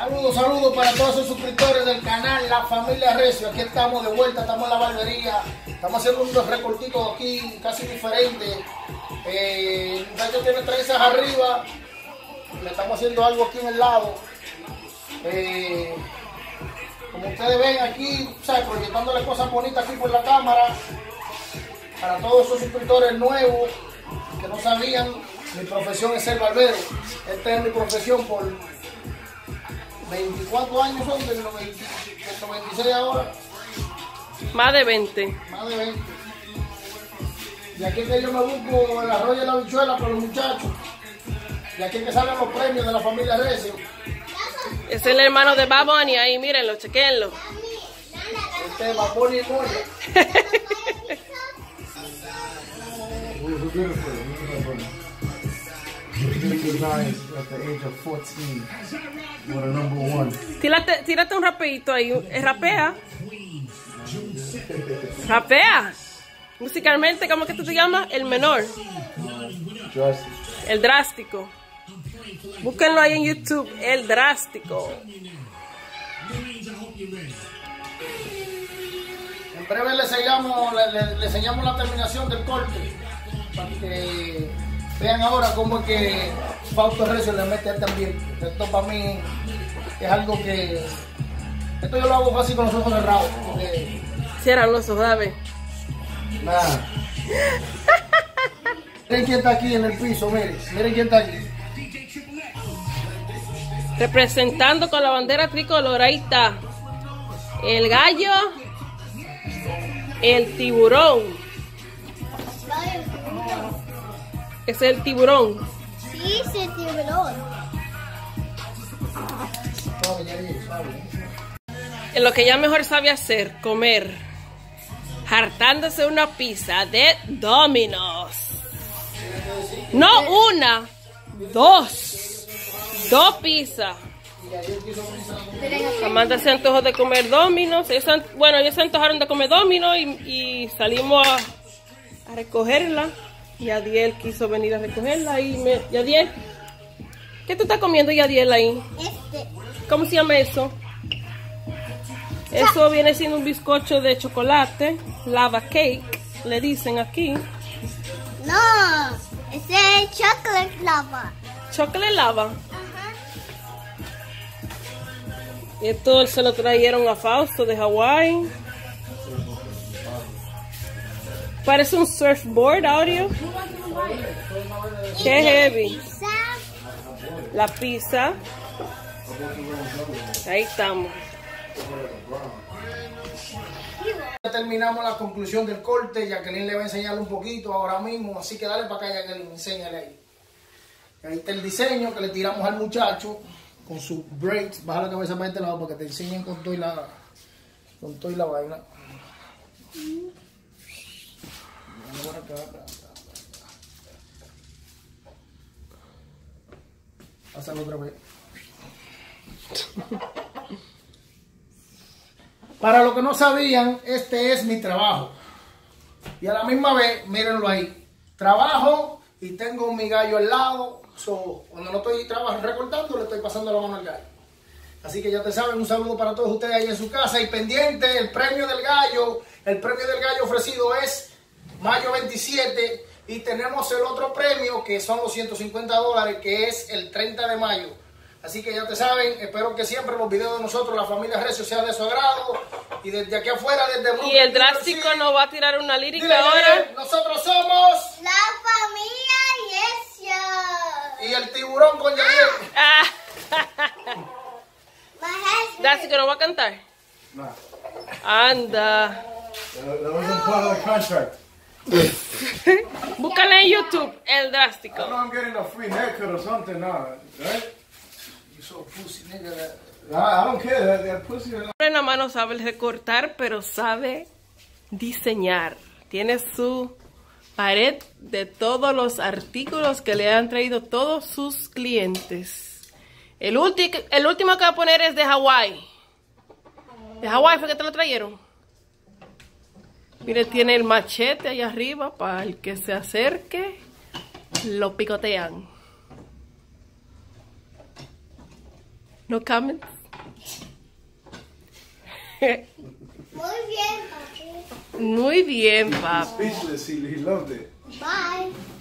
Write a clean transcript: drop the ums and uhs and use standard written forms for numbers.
Saludos, saludos para todos los suscriptores del canal La Familia Recio. Aquí estamos de vuelta, estamos en la barbería. Estamos haciendo unos recortitos aquí casi diferentes. El muchacho tiene trenzas arriba. Le estamos haciendo algo aquí en el lado. Como ustedes ven aquí, ¿sabes? Proyectándole cosas bonitas aquí por la cámara. Para todos esos suscriptores nuevos que no sabían, mi profesión es ser barbero. Esta es mi profesión por 24 años, son del 96 ahora. Más de 20. Más de 20. Y aquí es que yo me busco el arroz y la habichuela con los muchachos. Y aquí es que salen los premios de La Familia Recio. Es el hermano de Bad Bunny ahí, mírenlo, chequenlo. Este es Bad Bunny y Moya. At the age of 14 with a number 1. Tírate un rapeito ahí, rapea. Rapea. Musicalmente, ¿cómo que tú te llamas? El menor. El drástico. Búsquenlo ahí en YouTube, el drástico. En breve le enseñamos la terminación del corte para que vean ahora cómo es que Fausto Recio le mete a este ambiente. Esto para mí es algo que... Esto yo lo hago fácil con los ojos cerrados. Porque... Cierran los ojos, dame. Nada. Miren quién está aquí en el piso, miren quién está aquí. Representando con la bandera tricolor, ahí está. El gallo, el tiburón. Es el tiburón. Sí, es el tiburón. En lo que ella mejor sabe hacer, comer. Hartándose una pizza de Domino's. No una, dos. Dos pizzas. Amanda se antojó de comer Domino's. Bueno, ellos se antojaron de comer Domino's y salimos a recogerla. Yadiel quiso venir a recogerla. Yadiel, ¿qué tú estás comiendo, Yadiel, ahí? ¿Cómo se llama eso? Eso viene siendo un bizcocho de chocolate. Lava cake, le dicen aquí. No, ese es chocolate lava. Chocolate lava. Esto se lo trajeron a Fausto de Hawái. Parece un surfboard audio. Qué heavy. La pizza. Ahí estamos. Ya terminamos la conclusión del corte. Jacqueline le va a enseñar un poquito ahora mismo. Así que dale para acá, Jacqueline, enséñale ahí. Ahí está el diseño que le tiramos al muchacho. Con sus braids, baja la cabeza para este lado para que te enseñen con toda la vaina. Pásalo otra vez. Para los que no sabían, este es mi trabajo. Y a la misma vez, mírenlo ahí. Trabajo y tengo mi gallo al lado. Cuando no estoy recortando, le estoy pasando la mano al gallo. Así que ya te saben, un saludo para todos ustedes ahí en su casa. Y pendiente, el premio del gallo ofrecido es mayo 27. Y tenemos el otro premio, que son los $150, que es el 30 de mayo. Así que ya te saben, espero que siempre los videos de nosotros, La Familia Recio, sean de su agrado. Y desde aquí afuera, desde Brooklyn, Y el drástico nos va a tirar una lírica dile, ahora. Nosotros somos La Familia Recio. y el tiburón con Yadiel. Drástico nos va a cantar. No. Anda. That wasn't part of the contract. Búscale en YouTube, el drástico. I know I'm getting a free haircut or something now, right? You so pussy, nigga. I don't care. That pussy. Nada más no sabe recortar, pero sabe diseñar. Tiene su pared de todos los artículos que le han traído todos sus clientes. El último que va a poner es de Hawái. ¿De Hawái fue que te lo trajeron? Mire, tiene el machete allá arriba para el que se acerque, lo picotean. No comments. Muy bien, papi. Muy bien, papi. Speechless, he loved it. Bye.